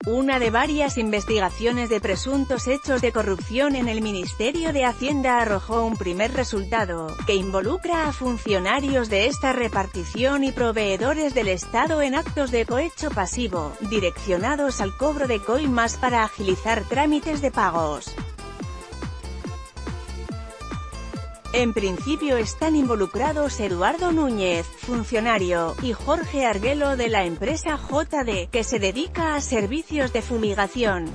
Una de varias investigaciones de presuntos hechos de corrupción en el Ministerio de Hacienda arrojó un primer resultado, que involucra a funcionarios de esta repartición y proveedores del Estado en actos de cohecho pasivo, direccionados al cobro de coimas para agilizar trámites de pagos. En principio están involucrados Eduardo Núñez, funcionario, y Jorge Arguello de la empresa JD, que se dedica a servicios de fumigación.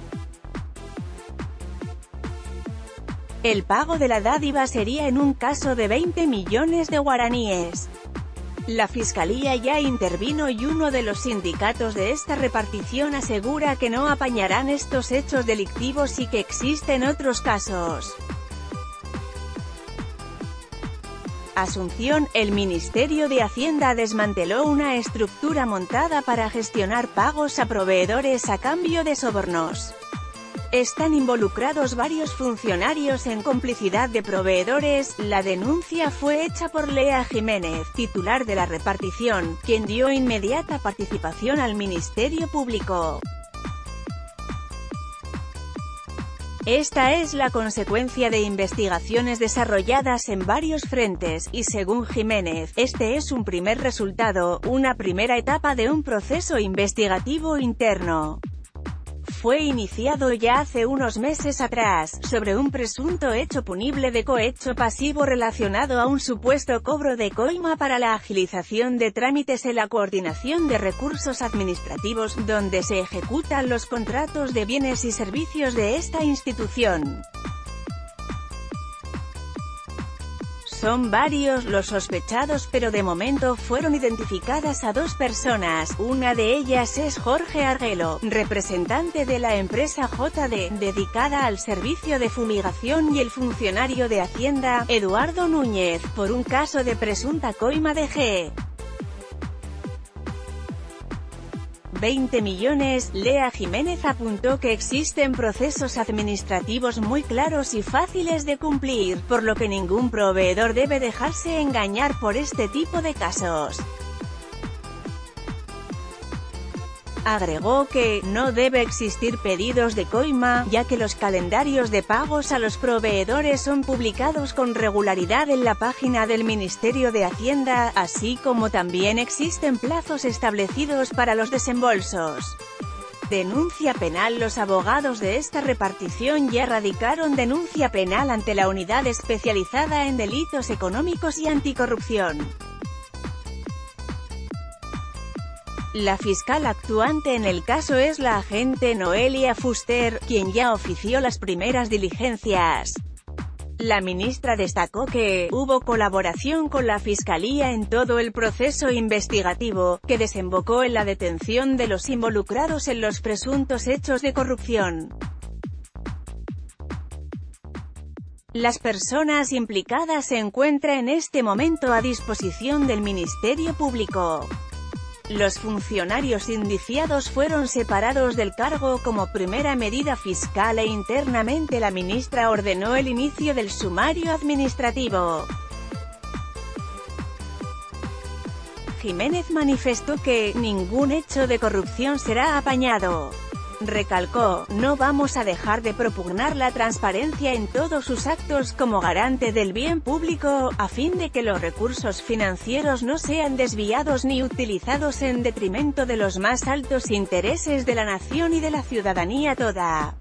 El pago de la dádiva sería en un caso de 20 millones de guaraníes. La Fiscalía ya intervino y uno de los sindicatos de esta repartición asegura que no apañarán estos hechos delictivos y que existen otros casos. Asunción, el Ministerio de Hacienda desmanteló una estructura montada para gestionar pagos a proveedores a cambio de sobornos. Están involucrados varios funcionarios en complicidad de proveedores. La denuncia fue hecha por Lea Jiménez, titular de la repartición, quien dio inmediata participación al Ministerio Público. Esta es la consecuencia de investigaciones desarrolladas en varios frentes, y según Jiménez, este es un primer resultado, una primera etapa de un proceso investigativo interno. Fue iniciado ya hace unos meses atrás, sobre un presunto hecho punible de cohecho pasivo relacionado a un supuesto cobro de coima para la agilización de trámites en la coordinación de recursos administrativos, donde se ejecutan los contratos de bienes y servicios de esta institución. Son varios los sospechados, pero de momento fueron identificadas a 2 personas, una de ellas es Jorge Arguello, representante de la empresa JD, dedicada al servicio de fumigación, y el funcionario de Hacienda, Eduardo Núñez, por un caso de presunta coima de G. 20 millones. Lea Jiménez apuntó que existen procesos administrativos muy claros y fáciles de cumplir, por lo que ningún proveedor debe dejarse engañar por este tipo de casos. Agregó que no debe existir pedidos de coima, ya que los calendarios de pagos a los proveedores son publicados con regularidad en la página del Ministerio de Hacienda, así como también existen plazos establecidos para los desembolsos. Denuncia penal. Los abogados de esta repartición ya radicaron denuncia penal ante la Unidad Especializada en Delitos Económicos y Anticorrupción. La fiscal actuante en el caso es la agente Noelia Fuster, quien ya ofició las primeras diligencias. La ministra destacó que hubo colaboración con la Fiscalía en todo el proceso investigativo, que desembocó en la detención de los involucrados en los presuntos hechos de corrupción. Las personas implicadas se encuentran en este momento a disposición del Ministerio Público. Los funcionarios indiciados fueron separados del cargo como primera medida fiscal e internamente la ministra ordenó el inicio del sumario administrativo. Jiménez manifestó que ningún hecho de corrupción será apañado. Recalcó, no vamos a dejar de propugnar la transparencia en todos sus actos como garante del bien público, a fin de que los recursos financieros no sean desviados ni utilizados en detrimento de los más altos intereses de la nación y de la ciudadanía toda.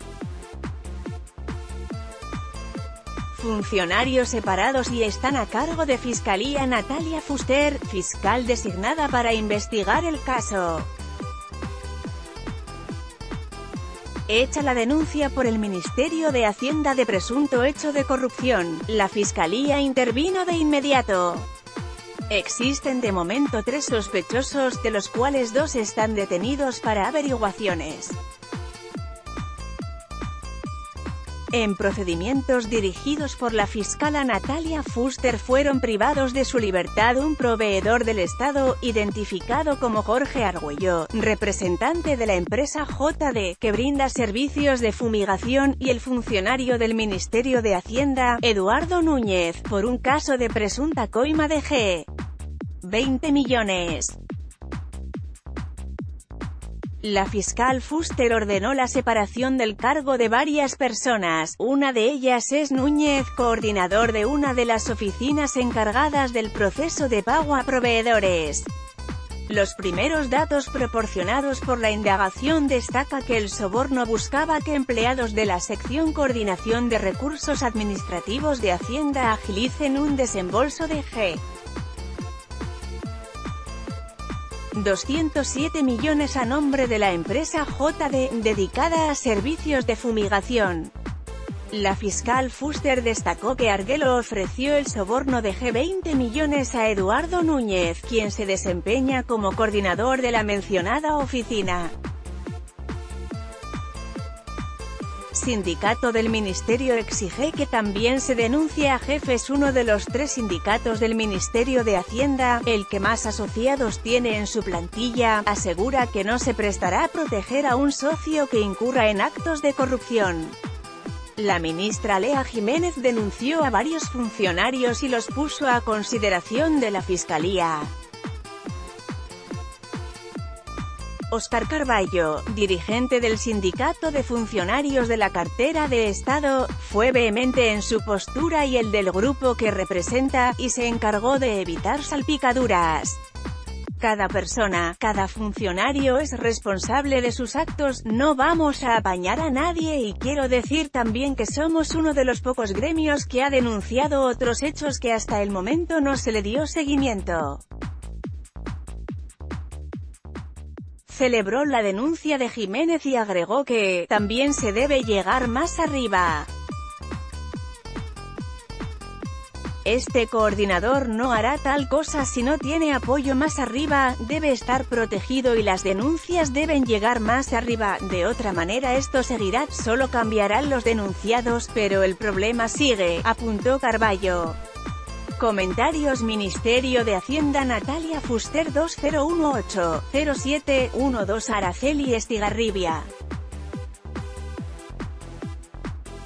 Funcionarios separados y están a cargo de Fiscalía. Natalia Fuster, fiscal designada para investigar el caso. Hecha la denuncia por el Ministerio de Hacienda de presunto hecho de corrupción, la Fiscalía intervino de inmediato. Existen de momento 3 sospechosos, de los cuales 2 están detenidos para averiguaciones. En procedimientos dirigidos por la fiscala Natalia Fuster fueron privados de su libertad un proveedor del Estado, identificado como Jorge Arguello, representante de la empresa JD, que brinda servicios de fumigación, y el funcionario del Ministerio de Hacienda, Eduardo Núñez, por un caso de presunta coima de G. 20 millones. La fiscal Fuster ordenó la separación del cargo de varias personas, una de ellas es Núñez, coordinador de una de las oficinas encargadas del proceso de pago a proveedores. Los primeros datos proporcionados por la indagación destaca que el soborno buscaba que empleados de la sección Coordinación de Recursos Administrativos de Hacienda agilicen un desembolso de G. 207 millones a nombre de la empresa JD, dedicada a servicios de fumigación. La fiscal Fuster destacó que Arguello ofreció el soborno de G$20 millones a Eduardo Núñez, quien se desempeña como coordinador de la mencionada oficina. Sindicato del Ministerio exige que también se denuncie a jefes. Uno de los 3 sindicatos del Ministerio de Hacienda, el que más asociados tiene en su plantilla, asegura que no se prestará a proteger a un socio que incurra en actos de corrupción. La ministra Lea Jiménez denunció a varios funcionarios y los puso a consideración de la Fiscalía. Óscar Carballo, dirigente del Sindicato de Funcionarios de la Cartera de Estado, fue vehemente en su postura y el del grupo que representa, y se encargó de evitar salpicaduras. Cada persona, cada funcionario es responsable de sus actos, no vamos a apañar a nadie y quiero decir también que somos uno de los pocos gremios que ha denunciado otros hechos que hasta el momento no se le dio seguimiento. Celebró la denuncia de Jiménez y agregó que también se debe llegar más arriba. Este coordinador no hará tal cosa si no tiene apoyo más arriba, debe estar protegido y las denuncias deben llegar más arriba, de otra manera esto seguirá, solo cambiarán los denunciados, pero el problema sigue, apuntó Carballo. Comentarios. Ministerio de Hacienda. Natalia Fuster 2018-07-12 Araceli Estigarribia.